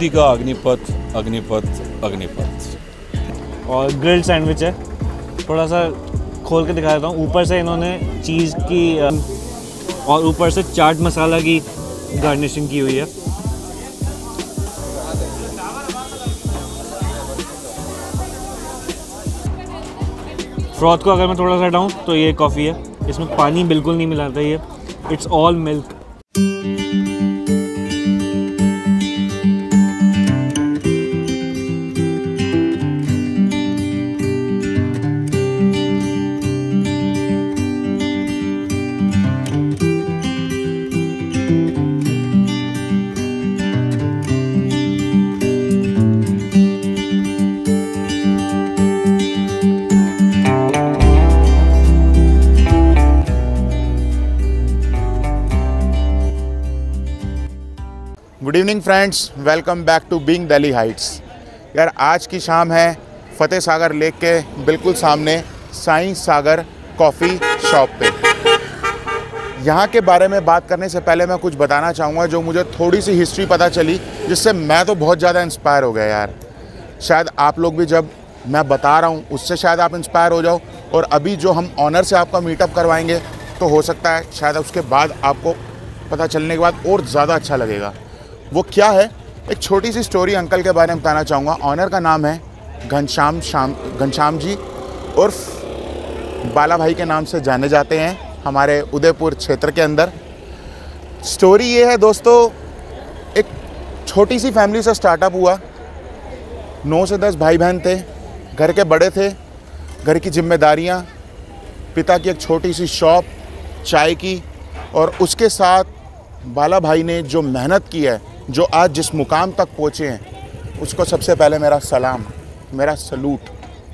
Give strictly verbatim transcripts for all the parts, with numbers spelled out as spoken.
भक्ति का अग्निपथ, अग्निपथ, अग्निपथ। और ग्रिल्ड सैंडविच है, थोड़ा सा खोल के दिखा देता हूँ। ऊपर से इन्होंने चीज़ की और ऊपर से चाट मसाला की गार्निशिंग की हुई है। फ्रॉथ को अगर मैं थोड़ा सा हटाऊँ तो ये कॉफ़ी है, इसमें पानी बिल्कुल नहीं मिलाता, ये it's all milk. Good evening friends, welcome back to being Delhi heights. यार आज की शाम है फतेह सागर लेक के बिल्कुल सामने साईं सागर कॉफ़ी शॉप पे। यहाँ के बारे में बात करने से पहले मैं कुछ बताना चाहूँगा जो मुझे थोड़ी सी हिस्ट्री पता चली, जिससे मैं तो बहुत ज़्यादा इंस्पायर हो गया यार। शायद आप लोग भी जब मैं बता रहा हूँ उससे शायद आप इंस्पायर हो जाओ। और अभी जो हम ऑनर से आपका मीटअप करवाएंगे तो हो सकता है शायद उसके बाद आपको पता चलने के बाद और ज़्यादा अच्छा लगेगा। वो क्या है, एक छोटी सी स्टोरी अंकल के बारे में बताना चाहूँगा। ऑनर का नाम है घनश्याम श्याम घनश्याम जी, उर्फ बाला भाई के नाम से जाने जाते हैं हमारे उदयपुर क्षेत्र के अंदर। स्टोरी ये है दोस्तों, एक छोटी सी फैमिली से स्टार्टअप हुआ। नौ से दस भाई बहन थे, घर के बड़े थे, घर की जिम्मेदारियाँ, पिता की एक छोटी सी शॉप चाय की, और उसके साथ बाला भाई ने जो मेहनत की है, जो आज जिस मुकाम तक पहुँचे हैं, उसको सबसे पहले मेरा सलाम, मेरा सलूट।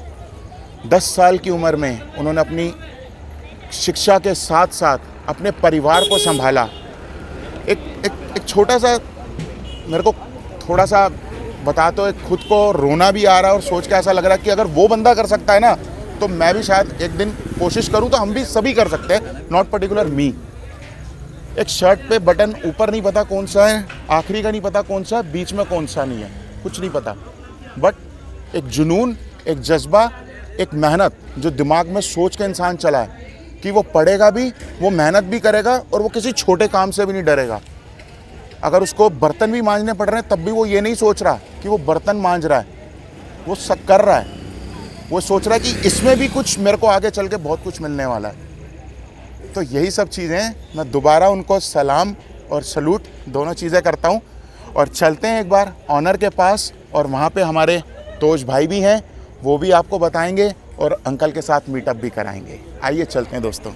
दस साल की उम्र में उन्होंने अपनी शिक्षा के साथ साथ अपने परिवार को संभाला। एक एक एक छोटा सा, मेरे को थोड़ा सा बता तो एक खुद को रोना भी आ रहा है और सोच के ऐसा लग रहा है कि अगर वो बंदा कर सकता है ना, तो मैं भी शायद एक दिन कोशिश करूँ तो हम भी सभी कर सकते हैं, नॉट पर्टिकुलर मी। एक शर्ट पे बटन ऊपर नहीं पता कौन सा है, आखिरी का नहीं पता कौन सा है, बीच में कौन सा नहीं है, कुछ नहीं पता, बट एक जुनून, एक जज्बा, एक मेहनत जो दिमाग में सोच के इंसान चला है कि वो पढ़ेगा भी, वो मेहनत भी करेगा और वो किसी छोटे काम से भी नहीं डरेगा। अगर उसको बर्तन भी मांजने पड़ रहे हैं तब भी वो ये नहीं सोच रहा कि वो बर्तन मांज रहा है, वो सब कर रहा है। वो सोच रहा है कि इसमें भी कुछ मेरे को आगे चल के बहुत कुछ मिलने वाला है। तो यही सब चीज़ें मैं दोबारा उनको सलाम और सलूट दोनों चीज़ें करता हूँ। और चलते हैं एक बार ऑनर के पास, और वहाँ पे हमारे तोज भाई भी हैं, वो भी आपको बताएंगे और अंकल के साथ मीटअप भी कराएंगे। आइए चलते हैं दोस्तों।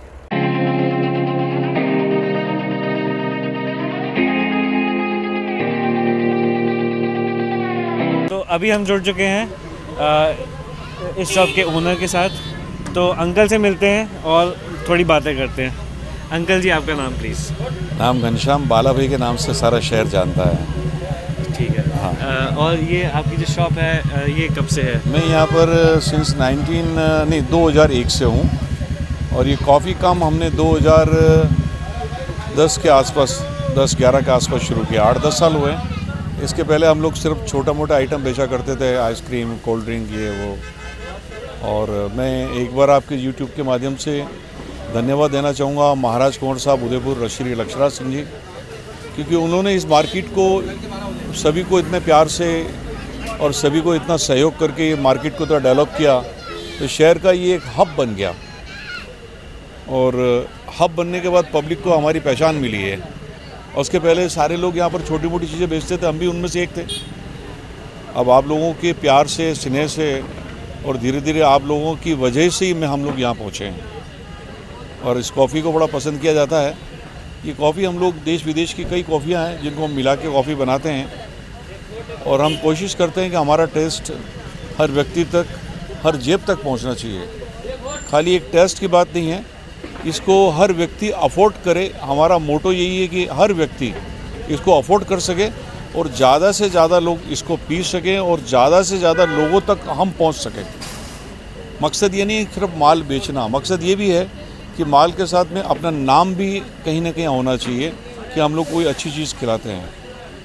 तो अभी हम जुड़ चुके हैं आ, इस शॉप के ओनर के साथ, तो अंकल से मिलते हैं और थोड़ी बातें करते हैं। अंकल जी आपका नाम प्लीज़। नाम घनश्याम, बाला भाई के नाम से सारा शहर जानता है। ठीक है। हाँ। आ, और ये आपकी जो शॉप है ये कब से है? मैं यहाँ पर सिंस नाइनटीन नहीं दो हज़ार एक से हूँ, और ये कॉफ़ी काम हमने दो हज़ार दस के आसपास, दस ग्यारह के आसपास शुरू किया। आठ दस साल हुए। इसके पहले हम लोग सिर्फ छोटा मोटा आइटम बेचा करते थे, आइसक्रीम, कोल्ड ड्रिंक, ये वो। और मैं एक बार आपके यूट्यूब के माध्यम से धन्यवाद देना चाहूँगा महाराज कुंवर साहब उदयपुर, श्री लक्षराज सिंह जी, क्योंकि उन्होंने इस मार्केट को सभी को इतने प्यार से और सभी को इतना सहयोग करके ये मार्केट को तो डेवलप किया, तो शहर का ये एक हब बन गया। और हब बनने के बाद पब्लिक को हमारी पहचान मिली है। और उसके पहले सारे लोग यहाँ पर छोटी मोटी चीज़ें बेचते थे, हम भी उनमें से एक थे। अब आप लोगों के प्यार से, स्नेह से और धीरे धीरे आप लोगों की वजह से ही मैं हम लोग यहाँ पहुँचे हैं। और इस कॉफ़ी को बड़ा पसंद किया जाता है। ये कॉफ़ी हम लोग देश विदेश की कई कॉफ़ियाँ हैं जिनको हम मिला के कॉफ़ी बनाते हैं, और हम कोशिश करते हैं कि हमारा टेस्ट हर व्यक्ति तक, हर जेब तक पहुँचना चाहिए। खाली एक टेस्ट की बात नहीं है, इसको हर व्यक्ति अफोर्ड करे। हमारा मोटो यही है कि हर व्यक्ति इसको अफोर्ड कर सके और ज़्यादा से ज़्यादा लोग इसको पी सकें और ज़्यादा से ज़्यादा लोगों तक हम पहुंच सकें। मकसद ये नहीं है सिर्फ माल बेचना, मकसद ये भी है कि माल के साथ में अपना नाम भी कहीं ना कहीं होना चाहिए कि हम लोग कोई अच्छी चीज़ खिलाते हैं।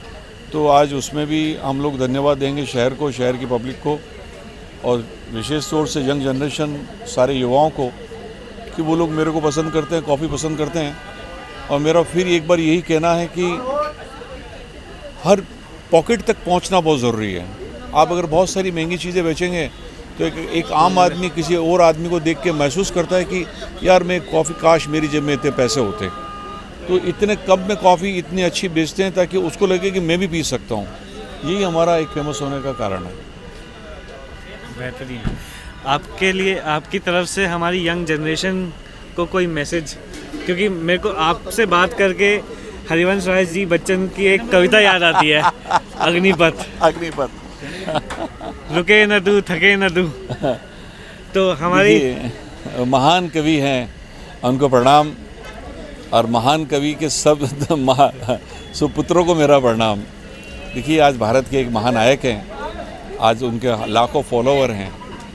तो आज उसमें भी हम लोग धन्यवाद देंगे शहर को, शहर की पब्लिक को और विशेष तौर से यंग जनरेशन, सारे युवाओं को, कि वो लोग मेरे को पसंद करते हैं, कॉफ़ी पसंद करते हैं। और मेरा फिर एक बार यही कहना है कि हर पॉकेट तक पहुंचना बहुत ज़रूरी है। आप अगर बहुत सारी महंगी चीज़ें बेचेंगे तो एक, एक आम आदमी किसी और आदमी को देख के महसूस करता है कि यार मैं कॉफ़ी, काश मेरी जेब में इतने पैसे होते। तो इतने कप में कॉफ़ी इतनी अच्छी बेचते हैं ताकि उसको लगे कि मैं भी पी सकता हूँ। यही हमारा एक फेमस होने का कारण है। बेहतरीन। आपके लिए, आपकी तरफ से हमारी यंग जनरेशन को कोई मैसेज? क्योंकि मेरे को आपसे बात करके हरिवंश राय जी बच्चन की एक कविता याद आती है, अग्निपथ। अग्निपथ रुके न तू, थके न तू। तो हमारी महान कवि हैं, उनको प्रणाम। और महान कवि के सब सुपुत्रों को मेरा प्रणाम। देखिए, आज भारत के एक महानायक हैं, आज उनके लाखों फॉलोवर हैं।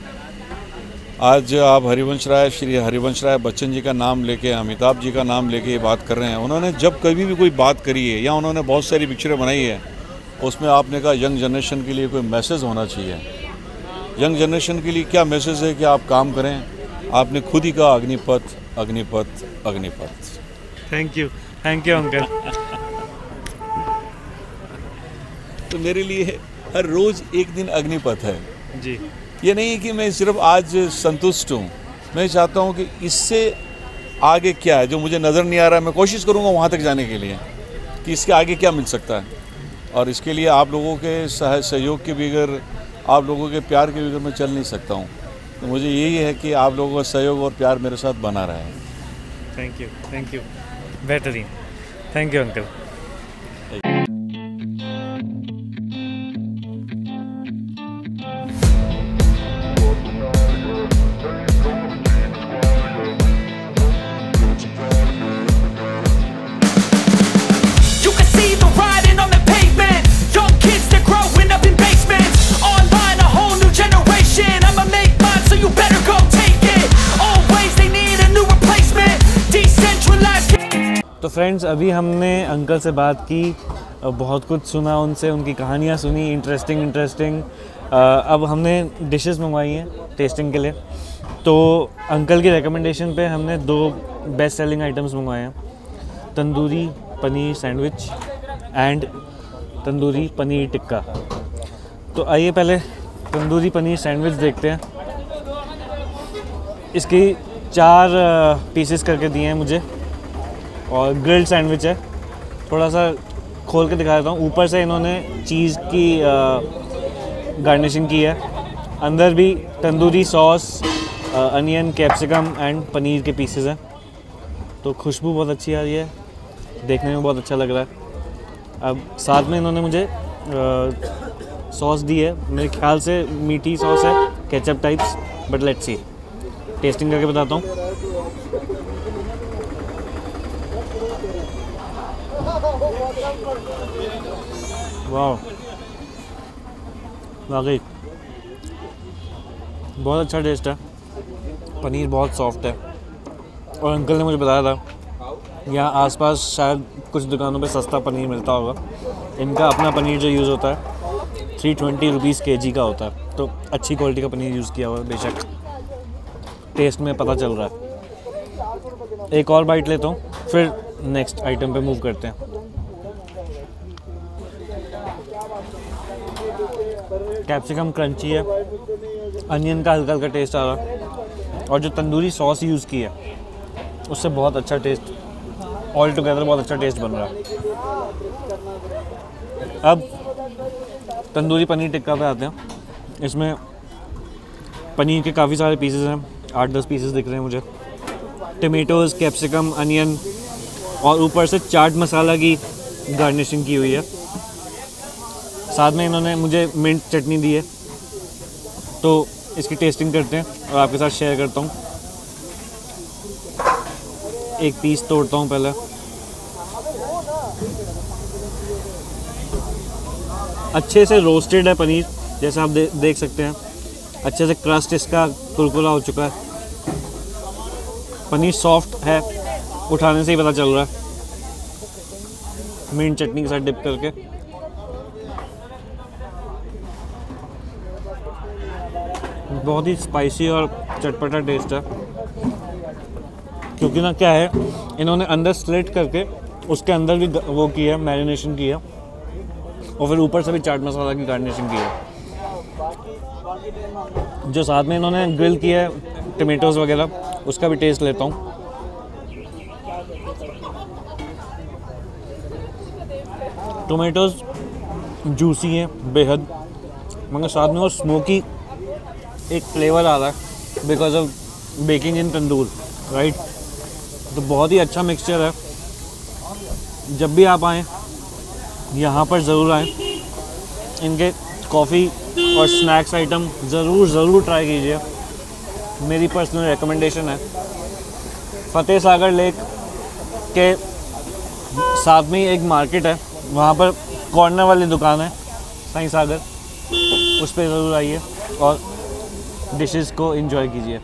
आज आप हरिवंश राय, श्री हरिवंश राय बच्चन जी का नाम लेके, अमिताभ जी का नाम लेके ये बात कर रहे हैं। उन्होंने जब कभी भी कोई बात करी है या उन्होंने बहुत सारी पिक्चरें बनाई है, उसमें आपने कहा यंग जनरेशन के लिए कोई मैसेज होना चाहिए। यंग जनरेशन के लिए क्या मैसेज है कि आप काम करें। आपने खुद ही कहा Agnipath, Agnipath, Agnipath. Thank you, thank you uncle. तो मेरे लिए हर रोज़ एक दिन अग्निपथ है जी। ये नहीं कि मैं सिर्फ आज संतुष्ट हूँ, मैं चाहता हूँ कि इससे आगे क्या है जो मुझे नज़र नहीं आ रहा है, मैं कोशिश करूँगा वहाँ तक जाने के लिए कि इसके आगे क्या मिल सकता है। और इसके लिए आप लोगों के सहयोग के बगैर, आप लोगों के प्यार के बगैर मैं चल नहीं सकता हूँ। तो मुझे यही है कि आप लोगों का सहयोग और प्यार मेरे साथ बना रहे। Thank you, thank you. बेहतरीन, थैंक यू अंकल। तो फ्रेंड्स, अभी हमने अंकल से बात की, बहुत कुछ सुना उनसे, उनकी कहानियाँ सुनी, इंटरेस्टिंग इंटरेस्टिंग अब हमने डिशेस मंगवाई हैं टेस्टिंग के लिए। तो अंकल की रिकमेंडेशन पे हमने दो बेस्ट सेलिंग आइटम्स मंगवाए हैं, तंदूरी पनीर सैंडविच एंड तंदूरी पनीर टिक्का। तो आइए पहले तंदूरी पनीर सैंडविच देखते हैं। इसकी चार पीसेस करके दिए हैं मुझे और ग्रिल्ड सैंडविच है। थोड़ा सा खोल के दिखा देता हूँ। ऊपर से इन्होंने चीज़ की गार्निशिंग की है, अंदर भी tandoori sauce, onion, capsicum and paneer के पीसेस हैं। तो खुशबू बहुत अच्छी आ रही है, देखने में बहुत अच्छा लग रहा है। अब साथ में इन्होंने मुझे सॉस दी है, मेरे ख्याल से मीठी सॉस है, ketchup types, but let's see, testing करके बताता हूँ। वाह, वाकई बहुत अच्छा टेस्ट है। पनीर बहुत सॉफ्ट है और अंकल ने मुझे बताया था यहाँ आसपास शायद कुछ दुकानों पे सस्ता पनीर मिलता होगा। इनका अपना पनीर जो यूज़ होता है थ्री ट्वेंटी रुपीज़ के जी का होता है, तो अच्छी क्वालिटी का पनीर यूज़ किया हुआ है। बेशक टेस्ट में पता चल रहा है। एक और बाइट लेता हूँ, फिर नेक्स्ट आइटम पे मूव करते हैं। कैप्सिकम क्रंची है, अनियन का हल्का हल्का टेस्ट आ रहा है और जो तंदूरी सॉस यूज़ की है उससे बहुत अच्छा टेस्ट, ऑल टुगेदर बहुत अच्छा टेस्ट बन रहा है। अब तंदूरी पनीर टिक्का पे आते हैं। इसमें पनीर के काफ़ी सारे पीसेस हैं, आठ दस पीसेस दिख रहे हैं मुझे। टमेटोज़, कैप्सिकम, अनियन और ऊपर से चाट मसाला की गार्निशिंग की हुई है। साथ में इन्होंने मुझे मिंट चटनी दी है। तो इसकी टेस्टिंग करते हैं और आपके साथ शेयर करता हूँ। एक पीस तोड़ता हूँ पहले। अच्छे से रोस्टेड है पनीर, जैसा आप दे, देख सकते हैं। अच्छे से क्रस्ट इसका कुरकुरा हो चुका है। पनीर सॉफ्ट है, उठाने से ही पता चल रहा है। मिंट चटनी के साथ डिप करके बहुत ही स्पाइसी और चटपटा टेस्ट है, क्योंकि ना क्या है, इन्होंने अंदर स्लिट करके उसके अंदर भी वो की है, मैरिनेशन की है, और फिर ऊपर से भी चाट मसाला की गार्निशिंग की है। जो साथ में इन्होंने ग्रिल किया है टमेटोज़ वगैरह, उसका भी टेस्ट लेता हूँ। टोमेटोज़ जूसी हैं बेहद, मगर साथ में वो स्मोकी एक फ्लेवर आ रहा है because of baking in tandoor, right. तो बहुत ही अच्छा मिक्सचर है। जब भी आप आएँ यहाँ पर ज़रूर आएँ, इनके कॉफ़ी और स्नैक्स आइटम ज़रूर ज़रूर ट्राई कीजिए, मेरी पर्सनल रिकमेंडेशन है। फतेह सागर लेक के साथ में ही एक मार्केट है, वहाँ पर कॉर्नर वाली दुकान है साईं सागर, उस पर ज़रूर आइए और डिशेस को एंजॉय कीजिए।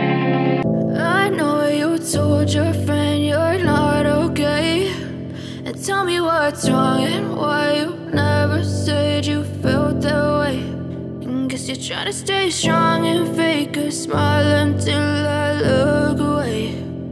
I know you told your friend you're not okay, and tell me what's wrong and why you never said you felt that way. And guess you're trying to stay strong and fake a smile until I look away.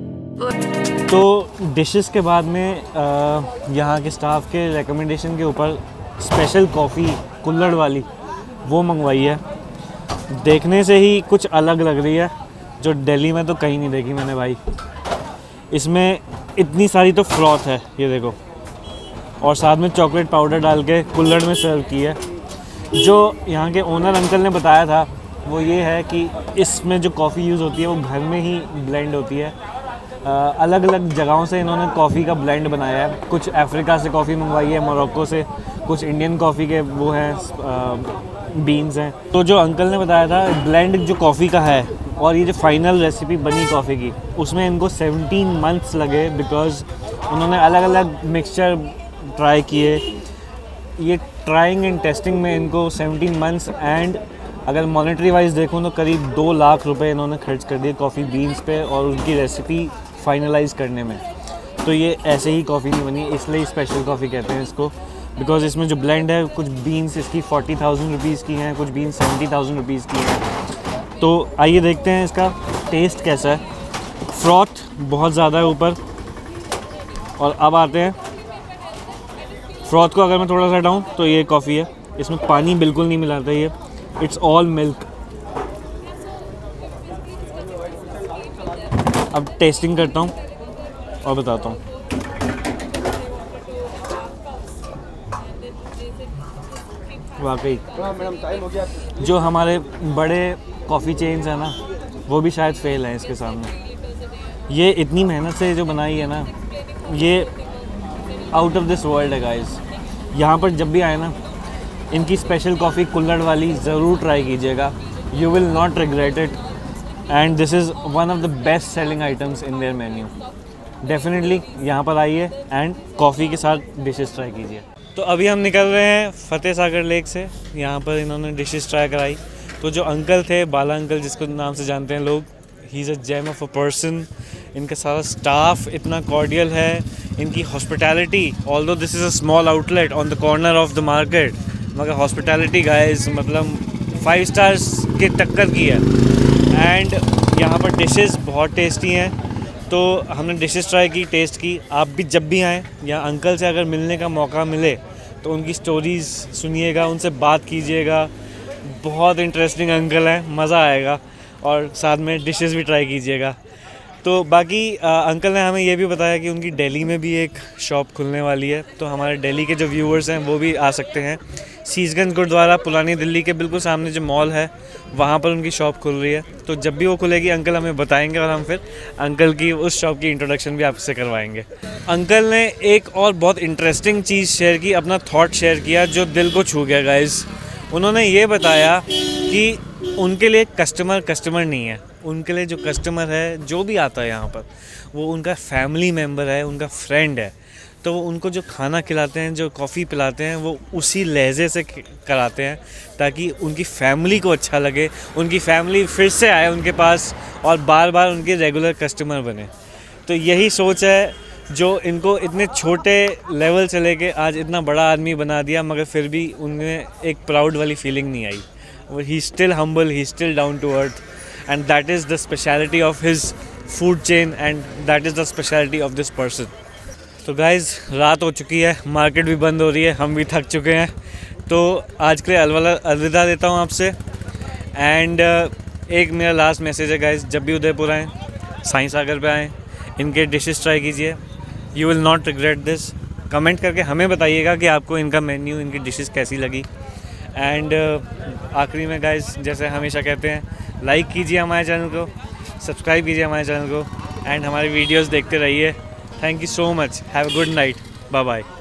But तो dishes के बाद में आ, यहाँ के staff के recommendation के ऊपर special coffee कुल्हड़ वाली वो मंगवाई है। देखने से ही कुछ अलग लग रही है, जो दिल्ली में तो कहीं नहीं देखी मैंने भाई। इसमें इतनी सारी तो फ्रॉथ है, ये देखो, और साथ में चॉकलेट पाउडर डाल के कुल्हड़ में सर्व की है। जो यहाँ के ओनर अंकल ने बताया था वो ये है कि इसमें जो कॉफ़ी यूज़ होती है वो घर में ही ब्लेंड होती है। अलग अलग जगहों से इन्होंने कॉफ़ी का ब्लेंड बनाया है, कुछ अफ्रीका से कॉफ़ी मंगवाई है, मोरक्को से, कुछ इंडियन कॉफ़ी के वो हैं बीन्स हैं। तो जो अंकल ने बताया था ब्लेंड जो कॉफ़ी का है और ये जो फाइनल रेसिपी बनी कॉफ़ी की, उसमें इनको सेवनटीन मंथ्स लगे बिकॉज़ उन्होंने अलग अलग मिक्सचर ट्राई किए। ये ट्राइंग एंड टेस्टिंग में इनको सेवनटीन मंथ्स एंड अगर मॉनेटरी वाइज देखूँ तो करीब दो लाख रुपए इन्होंने खर्च कर दिए कॉफ़ी बीन्स पे और उनकी रेसिपी फाइनलाइज करने में। तो ये ऐसे ही कॉफ़ी नहीं बनी, इसलिए स्पेशल कॉफ़ी कहते हैं इसको, बिकॉज़ इसमें जो ब्लेंड है, कुछ बीन्स इसकी फोर्टी थाउजेंड रुपीज़ की हैं, कुछ बीन्स सेवेंटी थाउजेंड रुपीज़ की हैं। तो आइए देखते हैं इसका टेस्ट कैसा है। फ्रॉथ बहुत ज़्यादा है ऊपर, और अब आते हैं फ्रॉथ को अगर मैं थोड़ा सा हटाऊँ तो ये कॉफ़ी है, इसमें पानी बिल्कुल नहीं मिलाता, ये इट्स ऑल मिल्क। अब टेस्टिंग करता हूँ और बताता हूँ। वाकई जो हमारे बड़े कॉफ़ी चेन्स हैं ना, वो भी शायद फेल हैं इसके सामने। ये इतनी मेहनत से जो बनाई है ना, ये आउट ऑफ दिस वर्ल्ड है गाइस। यहाँ पर जब भी आए ना, इनकी स्पेशल कॉफ़ी कुल्हड़ वाली ज़रूर ट्राई कीजिएगा, you will not regret it, and this is one of the best selling items in their menu. Definitely यहाँ पर आइए एंड कॉफ़ी के साथ डिशेस ट्राई कीजिए। तो अभी हम निकल रहे हैं फतेह सागर लेक से, यहाँ पर इन्होंने डिशेस ट्राई कराई। तो जो अंकल थे, बाला अंकल जिसको नाम से जानते हैं लोग, he is a gem of a person. इनका सारा स्टाफ इतना कॉर्डियल है, इनकी hospitality, although this is a small outlet on the corner of the market, मगर हॉस्पिटैलिटी गाइस मतलब फाइव स्टार्स के टक्कर की है। एंड यहाँ पर डिशेस बहुत टेस्टी हैं, तो हमने डिशेस ट्राई की, टेस्ट की। आप भी जब भी आएँ या अंकल से अगर मिलने का मौका मिले तो उनकी स्टोरीज़ सुनिएगा, उनसे बात कीजिएगा। बहुत इंटरेस्टिंग अंकल हैं, मज़ा आएगा, और साथ में डिशेस भी ट्राई कीजिएगा। तो बाकी आ, अंकल ने हमें ये भी बताया कि उनकी दिल्ली में भी एक शॉप खुलने वाली है, तो हमारे दिल्ली के जो व्यूअर्स हैं वो भी आ सकते हैं। सीसगंज गुरुद्वारा पुरानी दिल्ली के बिल्कुल सामने जो मॉल है, वहाँ पर उनकी शॉप खुल रही है। तो जब भी वो खुलेगी अंकल हमें बताएंगे और हम फिर अंकल की उस शॉप की इंट्रोडक्शन भी आपसे करवाएंगे। अंकल ने एक और बहुत इंटरेस्टिंग चीज़ शेयर की, अपना थॉट शेयर किया जो दिल को छू गया गाइस। उन्होंने ये बताया कि उनके लिए कस्टमर कस्टमर नहीं है, उनके लिए जो कस्टमर है, जो भी आता है यहाँ पर, वो उनका फैमिली मेम्बर है, उनका फ्रेंड है। तो वो उनको जो खाना खिलाते हैं, जो कॉफ़ी पिलाते हैं, वो उसी लहजे से कराते हैं ताकि उनकी फैमिली को अच्छा लगे, उनकी फैमिली फिर से आए उनके पास और बार बार उनके रेगुलर कस्टमर बने। तो यही सोच है जो इनको इतने छोटे लेवल से लेके आज इतना बड़ा आदमी बना दिया, मगर फिर भी उनमें एक प्राउड वाली फीलिंग नहीं आई। He still humble, he still down to earth, and that is the speciality of his food chain, and that is the speciality of this person. तो गाइज़ रात हो चुकी है, मार्केट भी बंद हो रही है, हम भी थक चुके हैं, तो आज के लिए अलविदा अलविदा देता हूँ आपसे। एंड uh, एक मेरा लास्ट मैसेज है गाइज़, जब भी उदयपुर आएँ, साईं सागर पे आएँ, इनके डिशेस ट्राई कीजिए, you will not regret this. Comment करके हमें बताइएगा कि आपको इनका मेन्यू, इनकी डिशेस कैसी लगी। एंड uh, आखिरी में गाइज़ जैसे हमेशा कहते हैं, लाइक कीजिए हमारे चैनल को, सब्सक्राइब कीजिए हमारे चैनल को, एंड हमारे वीडियोस देखते रहिए। Thank you so much, have a good night, bye bye.